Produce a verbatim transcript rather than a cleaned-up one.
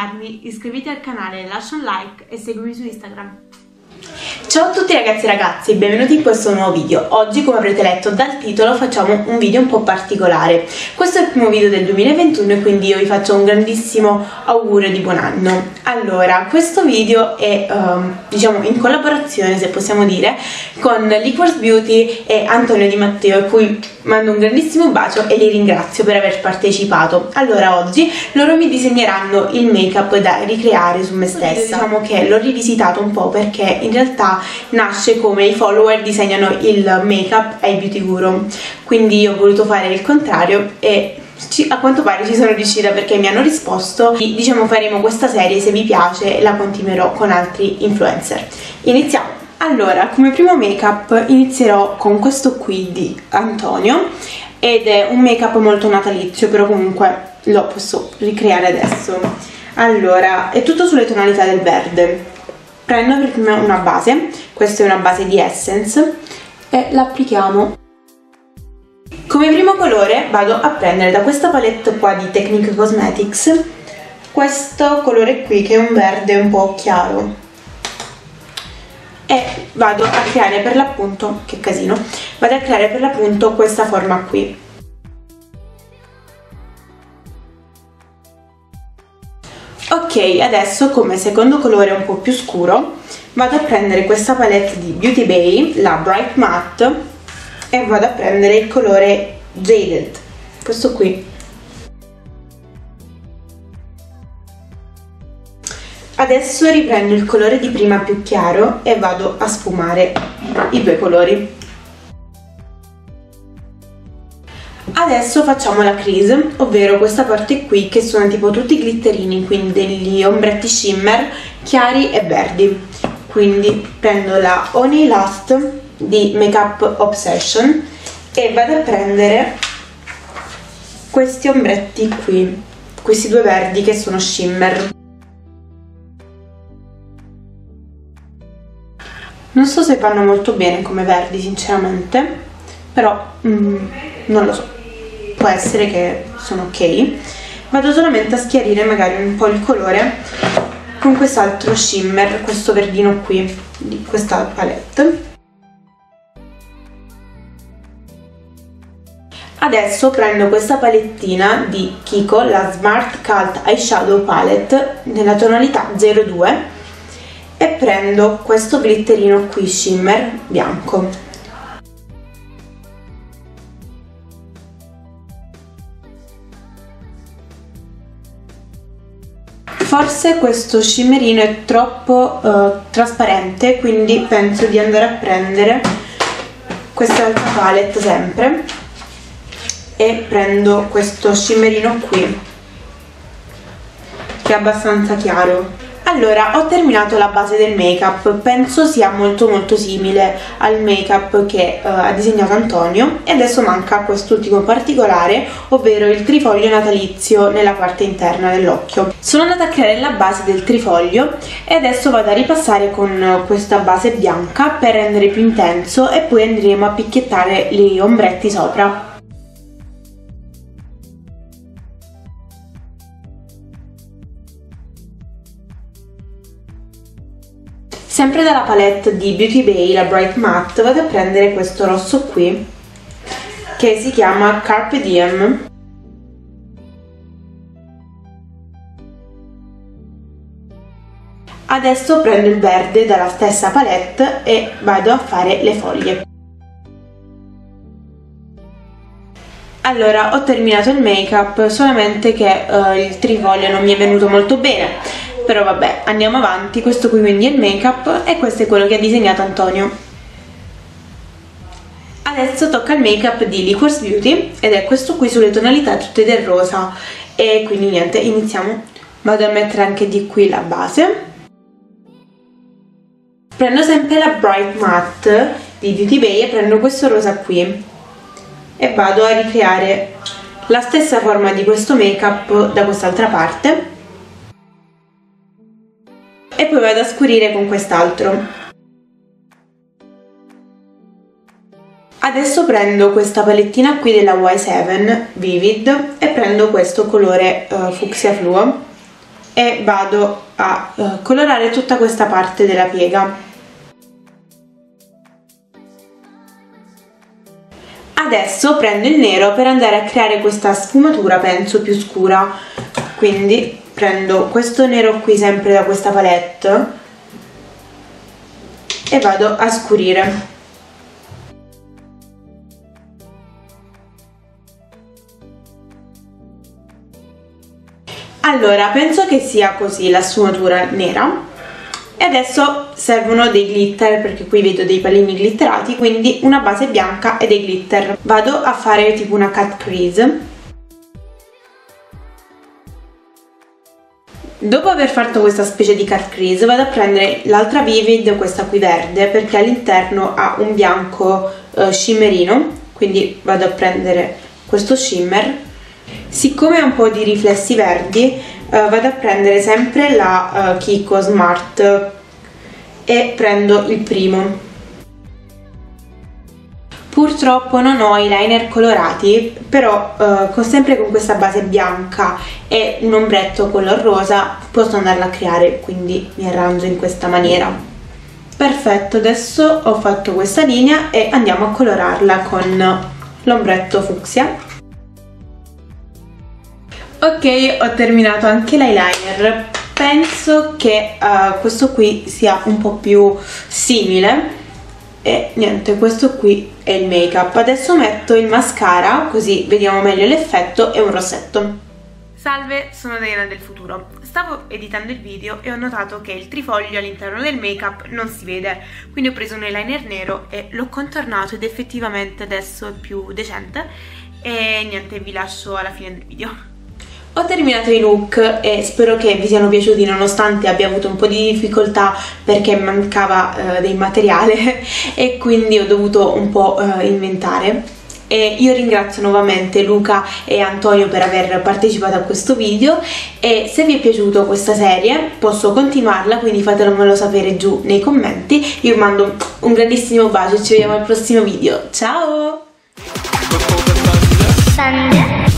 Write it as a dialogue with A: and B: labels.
A: trovarmi, iscriviti al canale, lascia un like e seguimi su Instagram.
B: Ciao a tutti ragazzi e ragazzi, benvenuti in questo nuovo video. Oggi, come avrete letto dal titolo, facciamo un video un po' particolare. Questo è il primo video del duemilaventuno e quindi io vi faccio un grandissimo augurio di buon anno. Allora, questo video è um, diciamo in collaborazione, se possiamo dire, con Liquors Beauty e Antonio Di Matteo, a cui mando un grandissimo bacio e li ringrazio per aver partecipato. Allora, oggi loro mi disegneranno il make up da ricreare su me stessa. Diciamo che l'ho rivisitato un po' perché in realtà nasce come i follower disegnano il make up ai beauty guru, quindi io ho voluto fare il contrario e ci, a quanto pare ci sono riuscita, perché mi hanno risposto. Diciamo faremo questa serie, se vi piace, e la continuerò con altri influencer. Iniziamo! Allora, come primo make up inizierò con questo qui di Antonio ed è un make up molto natalizio, però comunque lo posso ricreare adesso. Allora, è tutto sulle tonalità del verde. Prendo per prima una base, questa è una base di Essence, e l'applichiamo. Come primo colore vado a prendere da questa palette qua di Technique Cosmetics questo colore qui, che è un verde un po' chiaro, e vado a creare per l'appunto, che casino, vado a creare per l'appunto questa forma qui. Ok, adesso come secondo colore un po' più scuro vado a prendere questa palette di Beauty Bay, la Bright Matte, e vado a prendere il colore Jaded, questo qui. Adesso riprendo il colore di prima più chiaro e vado a sfumare i due colori. Adesso facciamo la crease, ovvero questa parte qui, che sono tipo tutti glitterini, quindi degli ombretti shimmer chiari e verdi. Quindi prendo la Honey Lust di Makeup Obsession e vado a prendere questi ombretti qui, questi due verdi che sono shimmer. Non so se vanno molto bene come verdi sinceramente, però mm, non lo so, può essere che sono ok. Vado solamente a schiarire magari un po' il colore con quest'altro shimmer, questo verdino qui di questa palette. Adesso prendo questa palettina di Kiko, la Smart Cult Eyeshadow Palette nella tonalità zero due, e prendo questo glitterino qui shimmer bianco. Forse questo shimmerino è troppo uh, trasparente, quindi penso di andare a prendere quest'altra palette sempre e prendo questo shimmerino qui che è abbastanza chiaro. Allora, ho terminato la base del make up, penso sia molto molto simile al make up che uh, ha disegnato Antonio, e adesso manca quest'ultimo particolare, ovvero il trifoglio natalizio nella parte interna dell'occhio. Sono andata a creare la base del trifoglio e adesso vado a ripassare con questa base bianca per rendere più intenso, e poi andremo a picchiettare gli ombretti sopra. Sempre dalla palette di Beauty Bay, la Bright Matte, vado a prendere questo rosso qui che si chiama Carpe Diem. Adesso prendo il verde dalla stessa palette e vado a fare le foglie. Allora, ho terminato il make up, solamente che uh, il trifoglio non mi è venuto molto bene. Però vabbè, andiamo avanti. Questo qui quindi è il make up e questo è quello che ha disegnato Antonio. Adesso tocca il make up di Liquors Beauty ed è questo qui sulle tonalità tutte del rosa. E quindi niente, iniziamo. Vado a mettere anche di qui la base. Prendo sempre la Bright Matte di Beauty Bay e prendo questo rosa qui e vado a ricreare la stessa forma di questo make up da quest'altra parte. E poi vado a scurire con quest'altro. Adesso prendo questa palettina qui della Y sette Vivid e prendo questo colore uh, fucsia fluo e vado a uh, colorare tutta questa parte della piega. Adesso prendo il nero per andare a creare questa sfumatura, penso più scura, quindi prendo questo nero qui sempre da questa palette e vado a scurire. Allora, penso che sia così la sfumatura nera. E adesso servono dei glitter, perché qui vedo dei pallini glitterati, quindi una base bianca e dei glitter. Vado a fare tipo una cut crease. Dopo aver fatto questa specie di cut crease vado a prendere l'altra Vivid, questa qui verde, perché all'interno ha un bianco eh, shimmerino, quindi vado a prendere questo shimmer. Siccome ha un po' di riflessi verdi, Uh, vado a prendere sempre la uh, Kiko Smart e prendo il primo. Purtroppo non ho eyeliner colorati, però uh, con, sempre con questa base bianca e un ombretto color rosa posso andarla a creare, quindi mi arrangio in questa maniera. Perfetto, adesso ho fatto questa linea e andiamo a colorarla con l'ombretto fucsia. Ok, ho terminato anche l'eyeliner. Penso che uh, questo qui sia un po' più simile. E niente, questo qui è il make up. Adesso metto il mascara, così vediamo meglio l'effetto, e un rossetto. Salve, sono Diana del futuro. Stavo editando il video e ho notato che il trifoglio all'interno del make up non si vede, quindi ho preso un eyeliner nero e l'ho contornato ed effettivamente adesso è più decente. E niente, vi lascio alla fine del video. Ho terminato i look e spero che vi siano piaciuti, nonostante abbia avuto un po' di difficoltà perché mancava eh, del materiale e quindi ho dovuto un po' eh, inventare. E io ringrazio nuovamente Luca e Antonio per aver partecipato a questo video, e se vi è piaciuta questa serie posso continuarla, quindi fatemelo sapere giù nei commenti. Io vi mando un grandissimo bacio e ci vediamo al prossimo video. Ciao!